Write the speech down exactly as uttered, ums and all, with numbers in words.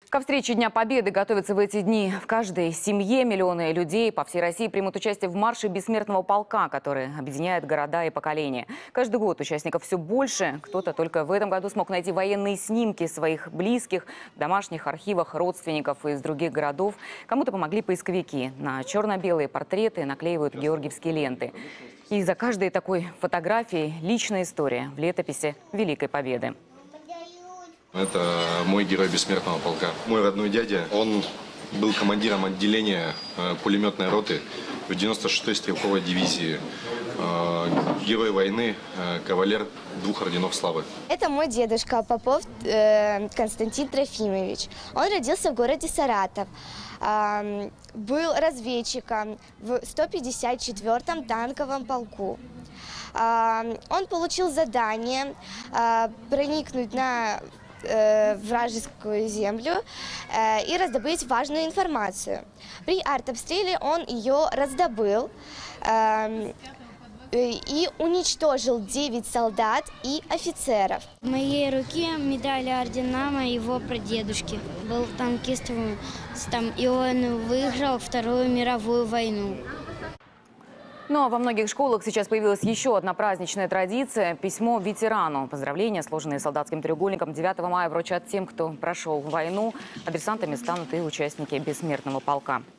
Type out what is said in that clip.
Ко встрече Дня Победы готовятся в эти дни в каждой семье. Миллионы людей по всей России примут участие в марше бессмертного полка, который объединяет города и поколения. Каждый год участников все больше. Кто-то только в этом году смог найти военные снимки своих близких в домашних архивах родственников из других городов. Кому-то помогли поисковики. На черно-белые портреты наклеивают георгиевские ленты. И за каждой такой фотографией личная история в летописи Великой Победы. Это мой герой бессмертного полка. Мой родной дядя, он был командиром отделения э, пулеметной роты в девяносто шестой стрелковой дивизии. Э, герой войны, э, кавалер двух орденов славы. Это мой дедушка Попов э, Константин Трофимович. Он родился в городе Саратов. Э, был разведчиком в сто пятьдесят четвёртом танковом полку. Э, он получил задание э, проникнуть на вражескую землю э, и раздобыть важную информацию. При артобстреле он ее раздобыл э, и уничтожил девять солдат и офицеров. В моей руке медаль ордена моего прадедушки. Был танкистом, там, и он выиграл Вторую мировую войну. Ну а во многих школах сейчас появилась еще одна праздничная традиция – письмо ветерану. Поздравления, сложенные солдатским треугольником, девятого мая вручат тем, кто прошел войну. Адресантами станут и участники бессмертного полка.